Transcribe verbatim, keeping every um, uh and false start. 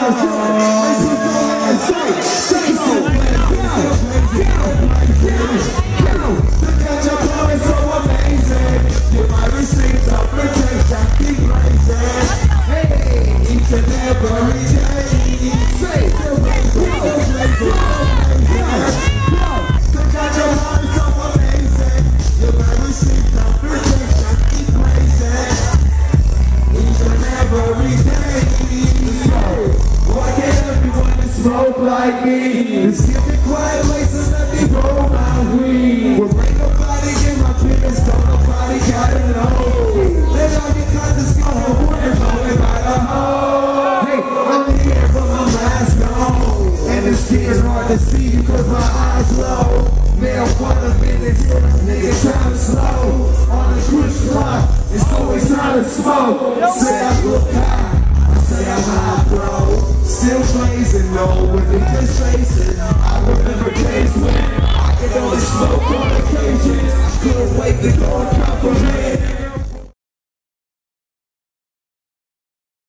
Smoke like me, let's get the quiet place and let me roll my weed. Well, ain't nobody in my business, don't nobody gotta know. Let all your cousins go home and rolling by the hole. Hey, I'm here but my mask on, and it's getting hard to see because my eyes low. Marijuana minutes, nigga time to slow. On the cruise clock, it's always time to smoke. Say I look high, I say I'm high, bro. Still blazing, no, with the good faces. I remember days when I could only smoke on occasion. Couldn't wait to go and confirmation.